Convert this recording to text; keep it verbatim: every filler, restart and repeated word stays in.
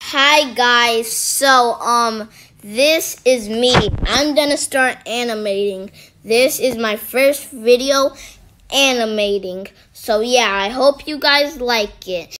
Hi guys, so um this is me. I'm gonna start animating. This is my first video animating. So yeah, I hope you guys like it.